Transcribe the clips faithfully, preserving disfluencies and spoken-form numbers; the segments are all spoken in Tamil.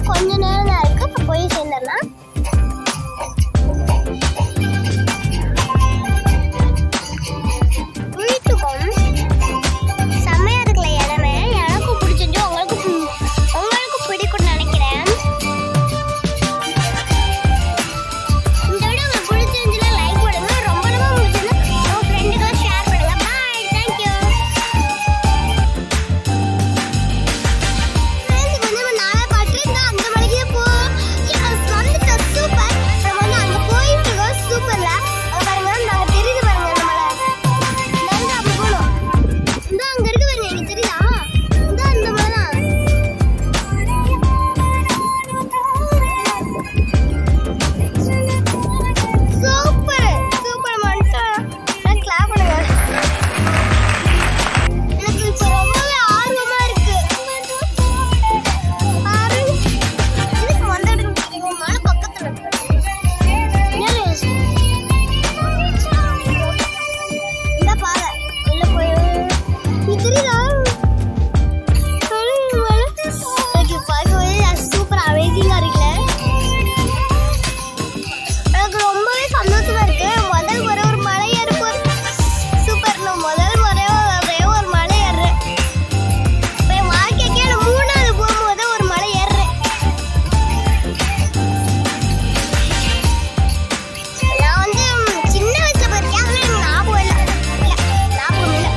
இன்னும் கொஞ்ச நேரம் தான் இருக்கு. அப்ப போய் சேர்ந்துடலாம். செம்மையா இருக்குல்ல இடமே. எனக்கும் பிடிச்சிருந்து உங்களுக்கு உங்களுக்கு பிடிக்கும்னு நினைக்கிறேன். இந்த வீடியோ உங்களுக்கு பிடிச்சிருந்துச்சுன்னா லைக் பண்ணுங்க. ரொம்ப ரொம்ப பிடிச்சிருந்தா உங்க ஃப்ரெண்டுக்கு ஷேர் பண்ணுங்க. பாய். Thank you. ஃப்ரெண்ட்ஸ் கொஞ்சம் நாளா காட்டுறேன். அந்த மலைக்கு போ. எஸ் வந்துட்ட சூப்பர். நம்ம வந்து அங்க போயிட்டு இருக்கோம். சூப்பர்ல. அங்க பாருங்க நாங்க தெரியுது பாருங்க அந்த மலை. நாங்க அப்படி போறோம். இந்த அங்க இருக்கு பாருங்க. எனக்கு தெரியுதா? இந்த அந்த மலை தான். சூப்பர் சூப்பர் மண்டா. நான் கிளாப் பண்ணுங்க. எனக்கு இப்ப ரொம்பவே ஆர்வமா இருக்கு. பாரு. இதுக்கு வந்துட்டு மலை பக்கத்துல இருக்கு. இந்த பாறை உள்ள போய் நீ தெரியுதா? எனக்கு பார்க்கவே சூப்பர் அமேசிங்கா இருக்குல்ல. எனக்கு ரொம்பவே சந்தோஷமா இருக்கு. முதல் முறை ஒரு மலை ஏற போறேன். சூப்பர். நான் முதல் முறை ஒரு மலை ஏறுறேன். என் வாழ்க்கைக்கே நான் மூணாவது போகும்போது ஒரு மலை ஏறுறேன். நான் வந்து சின்ன வயசுல போயிருக்கேன். அதெல்லாம் எனக்கு ஞாபகம் இல்லை. இல்லை ஞாபகம் இல்லை.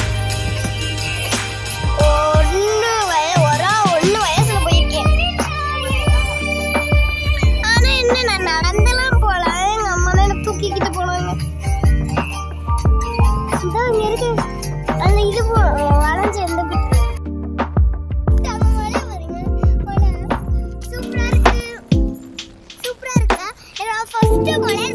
ஒன்று வய ஒரு ஒன்று வயசுல போயிருக்கேன். ஆனா என்ன நான் நடந்தெல்லாம் போல. எங்க அம்மா தான் எனக்கு தூக்கிக்கிட்டு போனாங்க. இதான் அங்க இருக்கு அந்த இது போ வளைஞ்சு எந்த பிட்டு சூப்பரா இருக்கு. சூப்பரா இருக்கு. என்னோட ஃபர்ஸ்ட் மலை